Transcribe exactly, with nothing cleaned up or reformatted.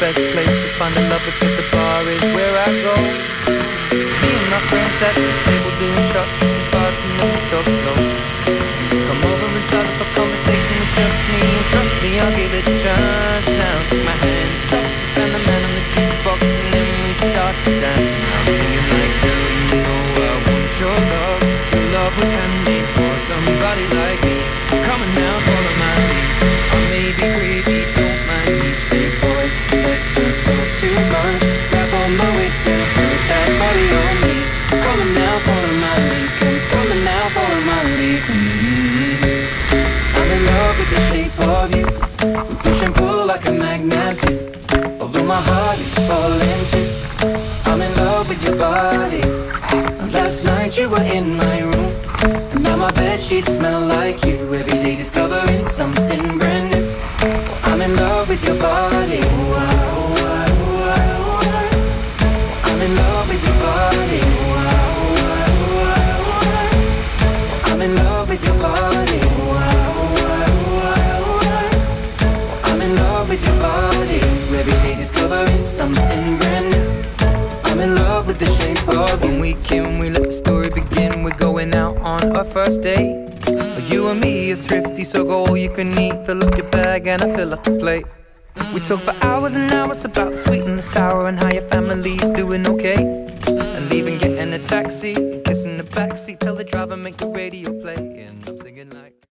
best place to find the lovers at the bar is where I go. Me and my friends at the table doing shots, tripping fast and then we talk slow. Come over and start up a conversation with just me, and trust me, I'll give it a chance. Now take my hand, stop, and the man on the jukebox, and then we start to dance. Now I'm singing like, girl, you know I want your love. Your love was handmade for somebody like me. Come on now, follow my lead. I may be crazy, don't mind me. Say, boy, let's not talk too much. Grab on my waist and put that body on me. Come on now, follow my lead. Come, come on now, follow my lead. Mm-hmm. I'm in love with the shape of you. We push and pull like a magnet do. Although my heart is falling too, I'm in love with your body. And last night you were in my room, and now my bedsheets smell like you. Every day discovering something brand new. I'm in love with your body. Ooh, ah, ooh, ah, ooh, ah, ooh, ah. I'm in love with your body. Ooh, ah, ooh, ah, ooh, ah, ooh, ah. I'm in love with your body. Ooh, ah, ooh, ah, ooh, ah, ooh, ah. I'm in love with your body. Every day discovering something brand new. I'm in love with the shape of you. When we came, we let the story begin. We're going out on our first date. You and me are thrifty, so go all you can eat. Fill up your bag and I fill up the plate. We talk for hours and hours about the sweet and the sour, and how your family's doing okay. And leaving, getting a taxi, kissing the backseat, tell the driver make the radio play. And I'm singing like